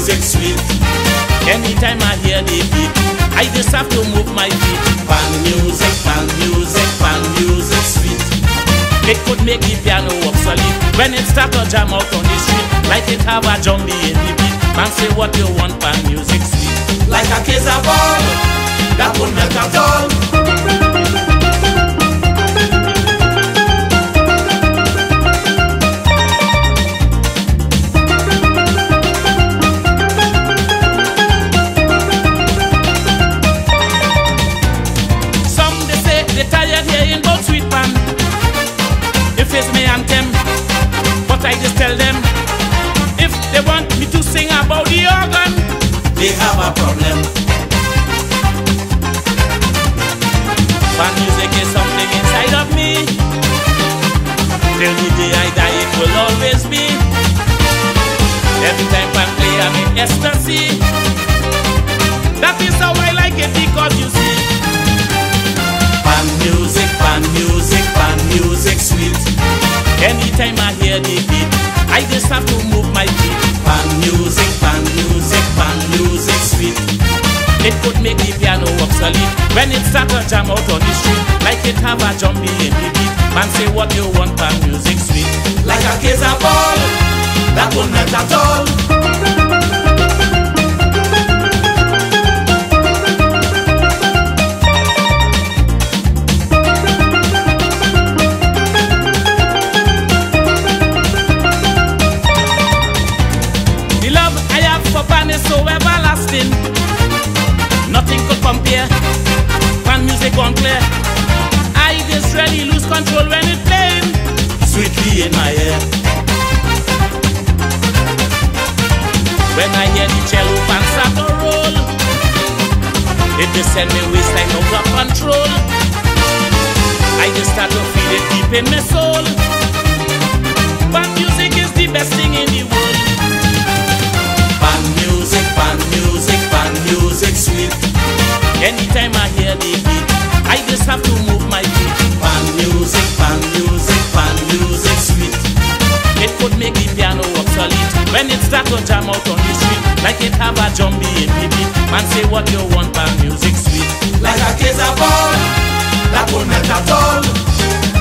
music sweet. Anytime I hear the beat, I just have to move my feet. Pan music, pan music, pan music sweet. It could make the piano obsolete when it start to jam out on the street, like it have a zombie in the beat. Man say what you want, pan music sweet. Like a case of ball, that won't melt at all. It's me anthem, but I just tell them, if they want me to sing about the organ, they have a problem. Pan music is something inside of me. Till the day I die it will always be. Every time pan play I'm in ecstasy. That is how I like it, because you see, pan music, pan music, pan music sweet. Anytime I hear the beat, I just have to move my feet. Pan music, pan music, pan music sweet. It could make the piano obsolete when it start to jam out on the street, like it have a zombie in the beat. Man say what you want, pan music sweet. Like a case of ball, that won't melt at all. So everlasting, nothing could compare. Pan music on clear, I just really lose control when it playing sweetly in my ear. When I hear the cello pan start to roll, it just send me waistline out of control. I just start to feel it deep in my soul. Pan music is the best thing in the world. Pan music, pan music, pan music sweet. Anytime I hear the beat, I just have to move my feet. Pan music, pan music, pan music sweet. It could make the piano obsolete when it start to jam out on the street, like it have a zombie in the beat. Man say what you want, pan music sweet. Like a case of ball, that won't melt at all.